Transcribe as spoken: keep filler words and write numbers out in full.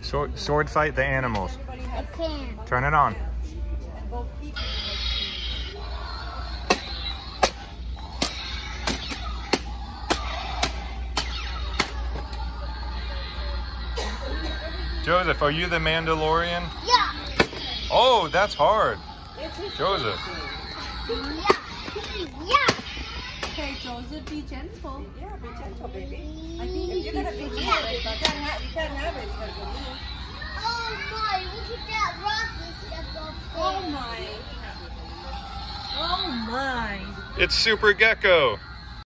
Sword, sword fight the animals. I can. Turn it on. Joseph, are you the Mandalorian? Yeah. Oh, that's hard. Joseph. Yeah. Yeah. Okay, Joseph, be gentle. Yeah, be gentle, baby. I think If you're gonna be gentle, you can't have, you can't have it. It's gonna go loose. Oh my! Look at that rock and stuff up there. Oh my. Oh my. It's Super Gecko.